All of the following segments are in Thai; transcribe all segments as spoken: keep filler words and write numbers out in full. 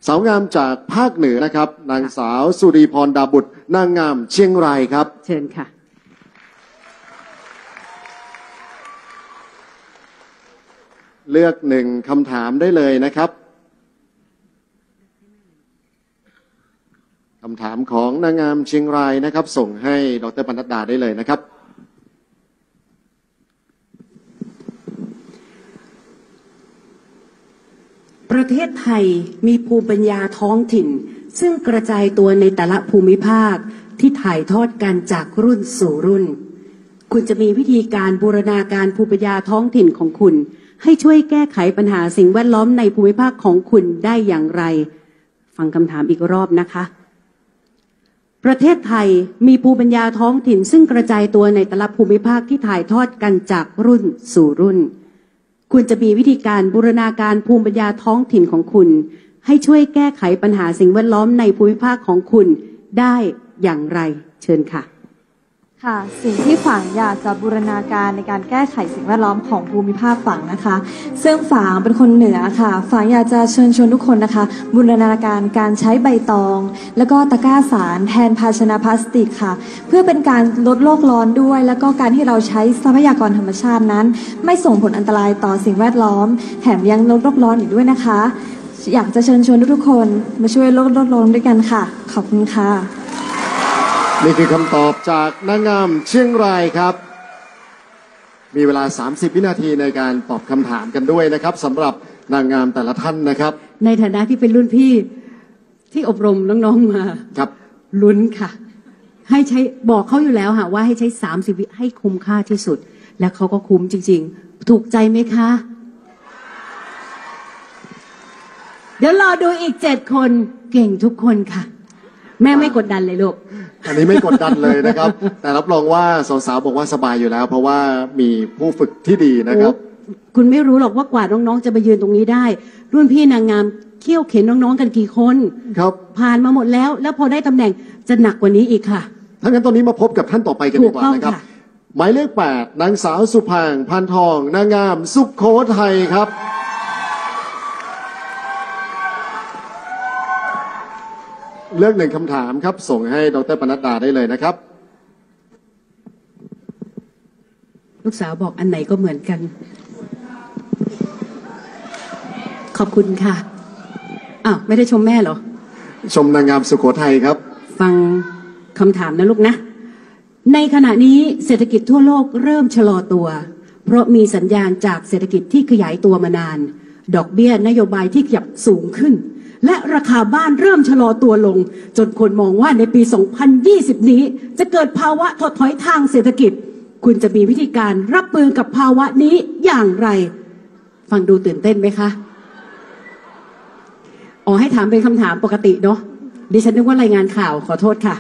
สาวงามจากภาคเหนือนะครับนางสาวสุรีพรดาบุตรนางงามเชียงรายครับเชิญค่ะเลือกหนึ่งคำถามได้เลยนะครับคำถามของนางงามเชียงรายนะครับส่งให้ดร.ปนัดดาได้เลยนะครับประเทศไทยมีภูมิปัญญาท้องถิ่นซึ่งกระจายตัวในแต่ละภูมิภาคที่ถ่ายทอดกันจากรุ่นสู่รุ่นคุณจะมีวิธีการบูรณาการภูมิปัญญาท้องถิ่นของคุณให้ช่วยแก้ไขปัญหาสิ่งแวดล้อมในภูมิภาคของคุณได้อย่างไรฟังคำถามอีกรอบนะคะประเทศไทยมีภูมิปัญญาท้องถิ่นซึ่งกระจายตัวในแต่ละภูมิภาคที่ถ่ายทอดกันจากรุ่นสู่รุ่นคุณจะมีวิธีการบูรณาการภูมิปัญญาท้องถิ่นของคุณให้ช่วยแก้ไขปัญหาสิ่งแวดล้อมในภูมิภาคของคุณได้อย่างไรเชิญค่ะค่ะสิ่งที่ฝังอยากจะบูรณาการในการแก้ไขสิ่งแวดล้อมของภูมิภาคฝังนะคะซึ่งฝังเป็นคนเหนือค่ะฝังอยากจะเชิญชวนทุกคนนะคะบูรณาการการใช้ใบตองแล้วก็ตะกร้าสารแทนภาชนะพลาสติกค่ะเพื่อเป็นการลดโลกร้อนด้วยแล้วก็การที่เราใช้ทรัพยากรธรรมชาตินั้นไม่ส่งผลอันตรายต่อสิ่งแวดล้อมแถมยังลดโลกร้อนอีกด้วยนะคะอยากจะเชิญชวนทุกๆคนมาช่วยลดโลกร้อนด้วยกันค่ะขอบคุณค่ะนี่คือคำตอบจากนางงามเชียงรายครับมีเวลาสามสิบวินาทีในการตอบคำถามกันด้วยนะครับสำหรับนางงามแต่ละท่านนะครับในฐานะที่เป็นรุ่นพี่ที่อบรมน้องๆมาครับลุ้นค่ะให้ใช้บอกเขาอยู่แล้วค่ะว่าให้ใช้สามสิบวิให้คุ้มค่าที่สุดและเขาก็คุ้มจริงๆถูกใจไหมคะเดี๋ยวรอดูอีกเจ็ดคนเก่งทุกคนค่ะแม่ไม่กดดันเลยลูกอันนี้ไม่กดดันเลยนะครับแต่รับรองว่าสาวๆบอกว่าสบายอยู่แล้วเพราะว่ามีผู้ฝึกที่ดีนะครับคุณไม่รู้หรอกว่ากว่าน้องๆจะไปยืนตรงนี้ได้รุ่นพี่นางงามเขี่ยวเข็นน้องๆกันกี่คนครับผ่านมาหมดแล้วแล้วพอได้ตำแหน่งจะหนักกว่านี้อีกค่ะถ้างั้นตอนนี้มาพบกับท่านต่อไปกันดีกว่านะครับหมายเลขแปดนางสาวสุพางค์พันทองนางงามสุโขทัยครับเลือกหนึ่งคำถามครับส่งให้ดร.ปนัดดาได้เลยนะครับลูกสาวบอกอันไหนก็เหมือนกันขอบคุณค่ะอ้าวไม่ได้ชมแม่เหรอชมนางงามสุโขทัยครับฟังคำถามนะลูกนะในขณะนี้เศรษฐกิจทั่วโลกเริ่มชะลอตัวเพราะมีสัญญาณจากเศรษฐกิจที่ขยายตัวมานานดอกเบี้ยนโยบายที่ขยับสูงขึ้นและราคาบ้านเริ่มชะลอตัวลงจนคนมองว่าในปี สองพันยี่สิบ นี้จะเกิดภาวะถดถอยทางเศรษฐกิจคุณจะมีวิธีการรับมือกับภาวะนี้อย่างไรฟังดูตื่นเต้นไหมคะอ๋อให้ถามเป็นคำถามปกติเนาะดิฉันนึกว่ารายงานข่าวขอโทษค่ะ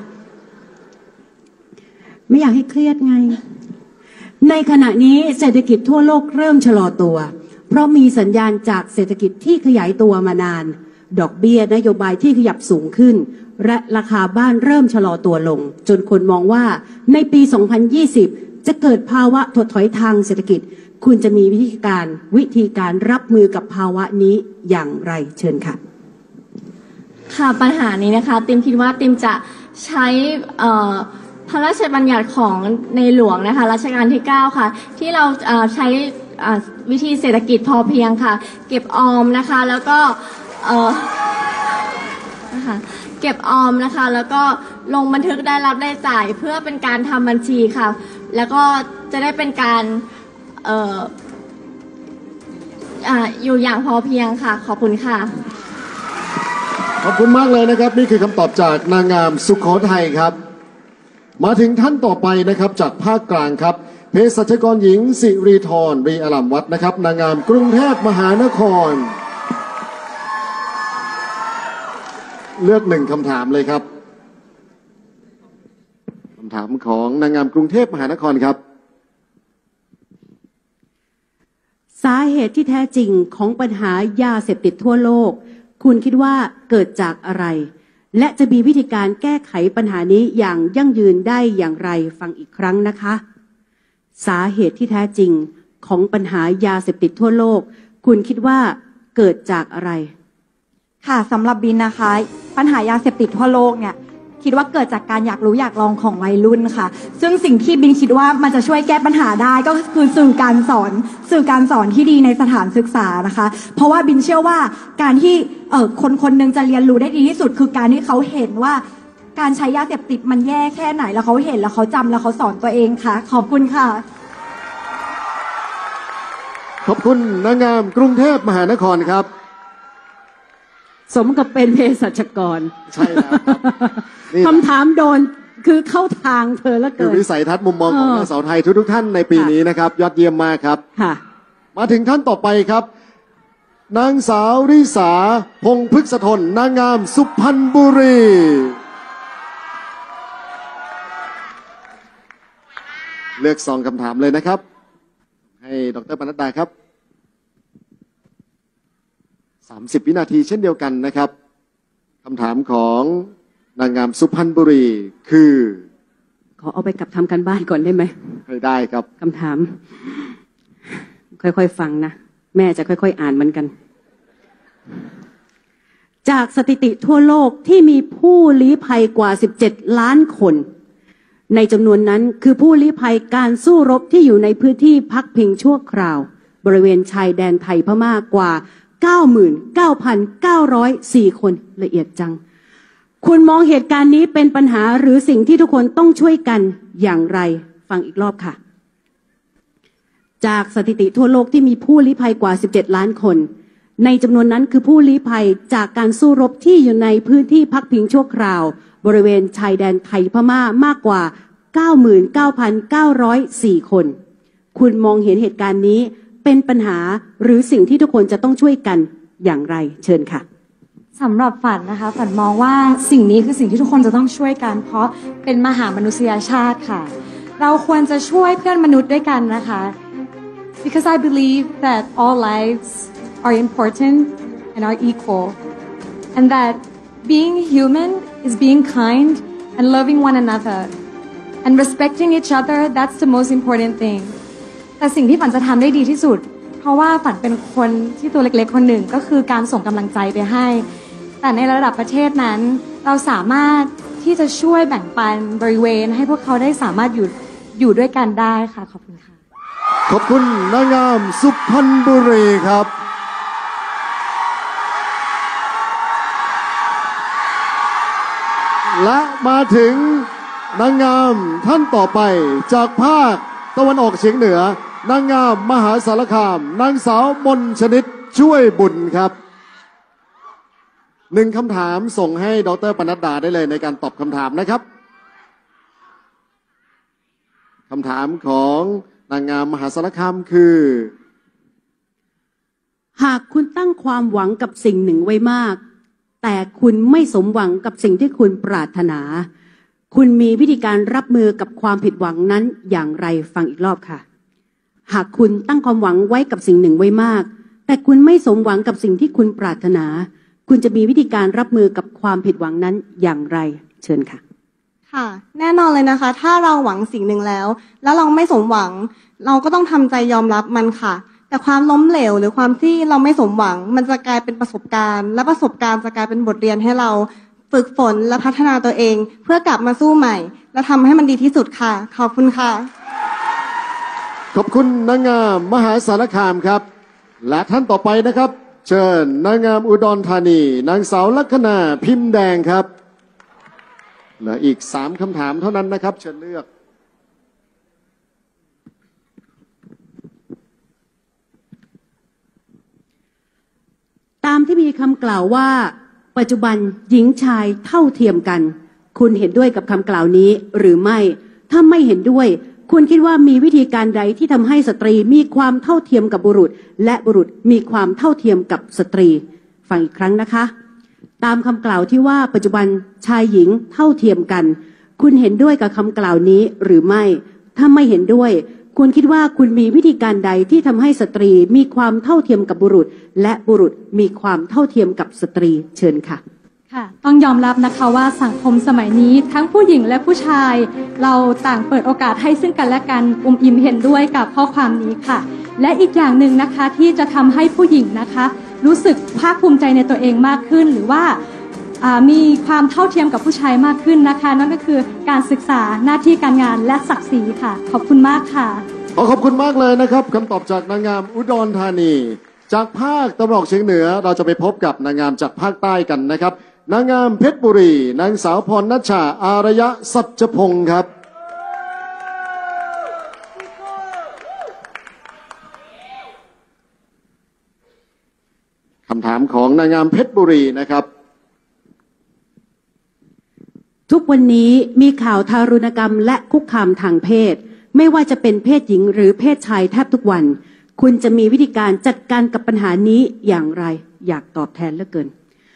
ไม่อยากให้เครียดไงในขณะนี้เศรษฐกิจทั่วโลกเริ่มชะลอตัวเพราะมีสัญญาณจากเศรษฐกิจที่ขยายตัวมานานดอกเบี้ยนโยบายที่ขยับสูงขึ้นและราคาบ้านเริ่มชะลอตัวลงจนคนมองว่าในปี สองพันยี่สิบ จะเกิดภาวะถดถอยทางเศรษฐกิจคุณจะมีวิธีการวิธีการรับมือกับภาวะนี้อย่างไรเชิญค่ะค่ะปัญหานี้นะคะติมคิดว่าติมจะใช้พระราชบัญญัติของในหลวงนะคะรัชกาลที่เก้าค่ะที่เราใช้วิธีเศรษฐกิจพอเพียงค่ะเก็บออมนะคะแล้วก็เอ่อนะคะเก็บออมนะคะแล้วก็ลงบันทึกได้รับได้จ่ายเพื่อเป็นการทำบัญชีค่ะแล้วก็จะได้เป็นการเอ่ออ่าอยู่อย่างพอเพียงค่ะขอบคุณค่ะขอบคุณมากเลยนะครับนี่คือคำตอบจากนางงามสุโขทัยครับมาถึงท่านต่อไปนะครับจากภาคกลางครับเภสัชกรหญิงสิริธรรีอลัมวัฒน์นะครับนางงามกรุงเทพมหานครเลือกหนึ่งคำถามเลยครับคำถามของนางงามกรุงเทพมหานครครับสาเหตุที่แท้จริงของปัญหายาเสพติดทั่วโลกคุณคิดว่าเกิดจากอะไรและจะมีวิธีการแก้ไขปัญหานี้อย่างยั่งยืนได้อย่างไรฟังอีกครั้งนะคะสาเหตุที่แท้จริงของปัญหายาเสพติดทั่วโลกคุณคิดว่าเกิดจากอะไรค่ะสำหรับบินนะคะปัญหายาเสพติดทั่วโลกเนี่ยคิดว่าเกิดจากการอยากรู้อยากลองของวัยรุ่นค่ะซึ่งสิ่งที่บินคิดว่ามันจะช่วยแก้ปัญหาได้ก็คือสื่อการสอนสื่อการสอนที่ดีในสถานศึกษานะคะเพราะว่าบินเชื่อว่าการที่เอ่อคนคนหนึ่งจะเรียนรู้ได้ดีที่สุดคือการที่เขาเห็นว่าการใช้ยาเสพติดมันแย่แค่ไหนแล้วเขาเห็นแล้วเขาจำแล้วเขาสอนตัวเองค่ะขอบคุณค่ะขอบคุณนางงามกรุงเทพมหานครครับสมกับเป็นเภสัชกรใช่แล้วครับคำถามโดนคือเข้าทางเธอแล้วเกินคือวิสัยทัศน์มุมมองของนางสาวไทยทุกๆท่านในปีนี้นะครับยอดเยี่ยมมากครับมาถึงท่านต่อไปครับนางสาวริษาพงษ์พฤกษทนนางงามสุพรรณบุรีเลือกซองคำถามเลยนะครับให้ดร.ปนัดดาครับสามสิบวินาทีเช่นเดียวกันนะครับคำถามของนางงามสุพรรณบุรีคือขอเอาไปกลับทำการบ้านก่อนได้ไหมให้ได้ครับคำถามค่อยๆฟังนะแม่จะค่อยๆอ่านเหมือนกันจากสถิติทั่วโลกที่มีผู้ลี้ภัยกว่าสิบเจ็ดล้านคนในจำนวนนั้นคือผู้ลี้ภัยการสู้รบที่อยู่ในพื้นที่พักพิงชั่วคราวบริเวณชายแดนไทยพม่ากว่า เก้าหมื่นเก้าพันเก้าร้อยสี่ คนละเอียดจังคุณมองเหตุการณ์นี้เป็นปัญหาหรือสิ่งที่ทุกคนต้องช่วยกันอย่างไรฟังอีกรอบค่ะจากสถิติทั่วโลกที่มีผู้ลี้ภัยกว่าสิบเจ็ดล้านคนในจำนวนนั้นคือผู้ลี้ภัยจากการสู้รบที่อยู่ในพื้นที่พักพิงชั่วคราวบริเวณชายแดนไทยพม่ามากกว่า เก้าหมื่นเก้าพันเก้าร้อยสี่ คนคุณมองเห็นเหตุการณ์นี้เป็นปัญหาหรือสิ่งที่ทุกคนจะต้องช่วยกันอย่างไรเชิญค่ะสำหรับฝันนะคะฝันมองว่าสิ่งนี้คือสิ่งที่ทุกคนจะต้องช่วยกันเพราะเป็นมหามนุษยชาติค่ะเราควรจะช่วยเพื่อนมนุษย์ด้วยกันนะคะ because I believe that all lives are important and are equal and that being human is being kind and loving one another and respecting each other that's the most important thing แต่สิ่งที่ฝันจะทำได้ดีที่สุดเพราะว่าฝันเป็นคนที่ตัวเล็กๆคนหนึ่งก็คือการส่งกำลังใจไปให้แต่ในระดับประเทศนั้นเราสามารถที่จะช่วยแบ่งปันบริเวณให้พวกเขาได้สามารถอยู่อยู่ด้วยกันได้ค่ะขอบคุณค่ะขอบคุณนางงามสุพรรณบุรีครับและมาถึงนางงามท่านต่อไปจากภาคตะวันออกเฉียงเหนือนางงามมหาสารคามนางสาวมนชนิดช่วยบุญครับหนึ่งคำถามส่งให้ดร.ปนัดดาได้เลยในการตอบคำถามนะครับคำถามของนางงามมหาสารคามคือหากคุณตั้งความหวังกับสิ่งหนึ่งไว้มากแต่คุณไม่สมหวังกับสิ่งที่คุณปรารถนาคุณมีวิธีการรับมือกับความผิดหวังนั้นอย่างไรฟังอีกรอบค่ะหากคุณตั้งความหวังไว้กับสิ่งหนึ่งไว้มากแต่คุณไม่สมหวังกับสิ่งที่คุณปรารถนาคุณจะมีวิธีการรับมือกับความผิดหวังนั้นอย่างไรเชิญค่ะค่ะแน่นอนเลยนะคะถ้าเราหวังสิ่งหนึ่งแล้วแล้วเราไม่สมหวังเราก็ต้องทำใจยอมรับมันค่ะแต่ความล้มเหลวหรือความที่เราไม่สมหวังมันจะกลายเป็นประสบการณ์และประสบการณ์จะกลายเป็นบทเรียนให้เราฝึกฝนและพัฒนาตัวเองเพื่อกลับมาสู้ใหม่และทำให้มันดีที่สุดค่ะขอบคุณค่ะขอบคุณนางงามมหาสารคามครับและท่านต่อไปนะครับเชิญนางงามอุดรธานีนางสาวลัคนาพิมพ์แดงครับเหลืออีกสามคำถามเท่านั้นนะครับเชิญเลือกตามที่มีคำกล่าวว่าปัจจุบันหญิงชายเท่าเทียมกันคุณเห็นด้วยกับคำกล่าวนี้หรือไม่ถ้าไม่เห็นด้วยคุณคิดว่ามีวิธีการใดที่ทำให้สตรีมีความเท่าเทียมกับบุรุษและบุรุษมีความเท่าเทียมกับสตรีฟังอีกครั้งนะคะตามคำกล่าวที่ว่าปัจจุบันชายหญิงเท่าเทียมกันคุณเห็นด้วยกับคำกล่าวนี้หรือไม่ถ้าไม่เห็นด้วยคุณคิดว่าคุณมีวิธีการใดที่ทำให้สตรีมีความเท่าเทียมกับบุรุษและบุรุษมีความเท่าเทียมกับสตรีเชิญค่ะค่ะต้องยอมรับนะคะว่าสังคมสมัยนี้ทั้งผู้หญิงและผู้ชายเราต่างเปิดโอกาสให้ซึ่งกันและกันอุมอิมเห็นด้วยกับข้อความนี้ค่ะและอีกอย่างหนึ่งนะคะที่จะทำให้ผู้หญิงนะคะรู้สึกภาคภูมิใจในตัวเองมากขึ้นหรือว่าอ่ามีความเท่าเทียมกับผู้ชายมากขึ้นนะคะนั่นก็คือการศึกษาหน้าที่การงานและศักดิ์ศรีค่ะขอบคุณมากค่ะขอขอบคุณมากเลยนะครับคำตอบจากนางงามอุดรธานีจากภาคตะวันออกเฉียงเหนือเราจะไปพบกับนางงามจากภาคใต้กันนะครับนางงามเพชรบุรีนางสาวพรณัชชาอารยะสัจพงศ์ครับคำถามของนางงามเพชรบุรีนะครับทุกวันนี้มีข่าวทารุณกรรมและคุกคามทางเพศไม่ว่าจะเป็นเพศหญิงหรือเพศชายแทบทุกวันคุณจะมีวิธีการจัดการกับปัญหานี้อย่างไรอยากตอบแทนเหลือเกิน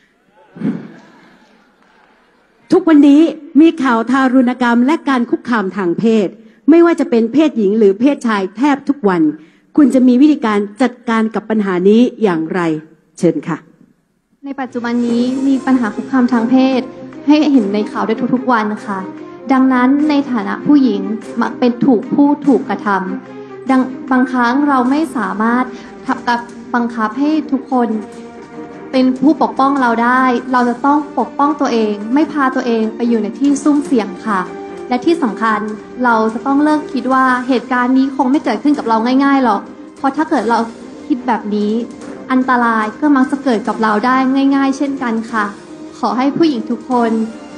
ทุกวันนี้มีข่าวทารุณกรรมและการคุกคามทางเพศไม่ว่าจะเป็นเพศหญิงหรือเพศชายแทบทุกวันคุณจะมีวิธีการจัดการกับปัญหานี้อย่างไรเชิญค่ะในปัจจุบันนี้มีปัญหาคุกคามทางเพศให้เห็นในข่าวได้ทุกๆวันค่ะดังนั้นในฐานะผู้หญิงมักเป็นถูกผู้ถูกกระทำดังบางครั้งเราไม่สามารถกับบังคับให้ทุกคนเป็นผู้ปกป้องเราได้เราจะต้องปกป้องตัวเองไม่พาตัวเองไปอยู่ในที่ซุ่มเสี่ยงค่ะและที่สำคัญเราจะต้องเลิกคิดว่าเหตุการณ์นี้คงไม่เกิดขึ้นกับเราง่ายๆหรอกเพราะถ้าเกิดเราคิดแบบนี้อันตรายก็มักจะเกิดกับเราได้ง่ายๆเช่นกันค่ะขอให้ผู้หญิงทุกคน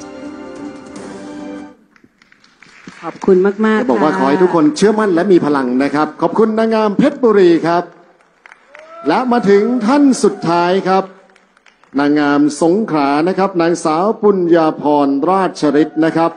ขอบคุณมากๆบอกว่าขอให้ทุกคนเชื่อมั่นและมีพลังนะครับขอบคุณนางงามเพชรบุรีครับและมาถึงท่านสุดท้ายครับนางงามสงขลานะครับนางสาวปุญญาพรราชฤทธิ์นะครับ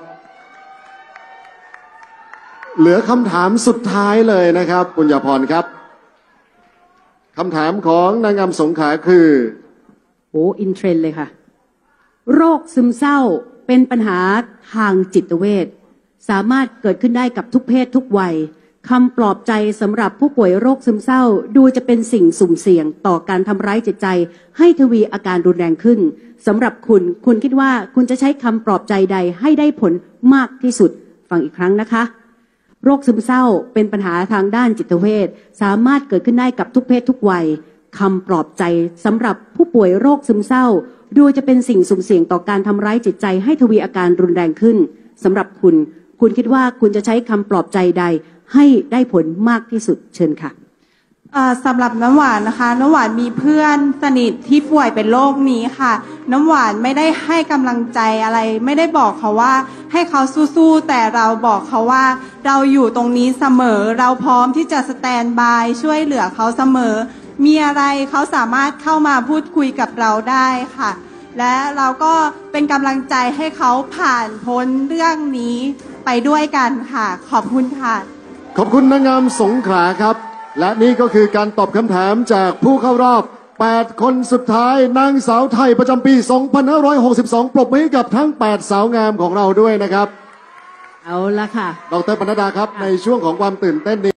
เหลือคำถามสุดท้ายเลยนะครับปุญญาพรครับคำถามของนางงามสงขลาคือโอ้อินเทรนเลยค่ะโรคซึมเศร้าเป็นปัญหาทางจิตเวชสามารถเกิดขึ้นได้กับทุกเพศทุกวัยคำปลอบใจสำหรับผู้ป่วยโรคซึมเศร้าดูจะเป็นสิ่งสุ่มเสี่ยงต่อการทำร้ายจิตใจให้ทวีอาการรุนแรงขึ้นสำหรับคุณคุณคิดว่าคุณจะใช้คำปลอบใจใดให้ได้ผลมากที่สุดฟังอีกครั้งนะคะโรคซึมเศร้าเป็นปัญหาทางด้านจิตเวชสามารถเกิดขึ้นได้กับทุกเพศทุกวัยคำปลอบใจสำหรับผู้ป่วยโรคซึมเศร้าดูจะเป็นสิ่งสุ่มเสี่ยงต่อการทำร้ายจิตใจให้ทวีอาการรุนแรงขึ้นสำหรับคุณคุณคิดว่าคุณจะใช้คำปลอบใจใดให้ได้ผลมากที่สุดเชิญค่ะสำหรับน้ำหวานนะคะน้ำหวานมีเพื่อนสนิทที่ป่วยเป็นโรคนี้ค่ะน้ำหวานไม่ได้ให้กำลังใจอะไรไม่ได้บอกเขาว่าให้เขาสู้ๆแต่เราบอกเขาว่าเราอยู่ตรงนี้เสมอเราพร้อมที่จะสแตนบายช่วยเหลือเขาเสมอมีอะไรเขาสามารถเข้ามาพูดคุยกับเราได้ค่ะและเราก็เป็นกำลังใจให้เขาผ่านพ้นเรื่องนี้ไปด้วยกันค่ะขอบคุณค่ะขอบคุณนางงามสงขลาครับและนี่ก็คือการตอบคำถามจากผู้เข้ารอบแปดคนสุดท้ายนางสาวไทยประจำปีสองพันห้าร้อยหกสิบสองปรบมือให้กับทั้งแปดสาวงามของเราด้วยนะครับเอาละค่ะดร.ปนัดดาครับในช่วงของความตื่นเต้นนี้